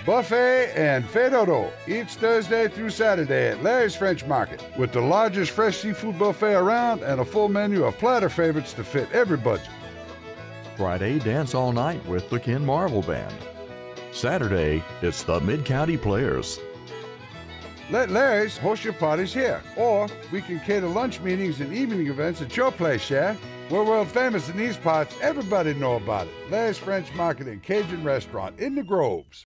Buffet and Fedoro each Thursday through Saturday at Larry's French Market, with the largest fresh seafood buffet around and a full menu of platter favorites to fit every budget. Friday, dance all night with the Ken Marvel Band. Saturday, it's the Mid-County Players. Let Larry's host your parties here, or we can cater lunch meetings and evening events at your place, yeah? We're world famous in these parts. Everybody know about it. Larry's French Market and Cajun Restaurant in the Groves.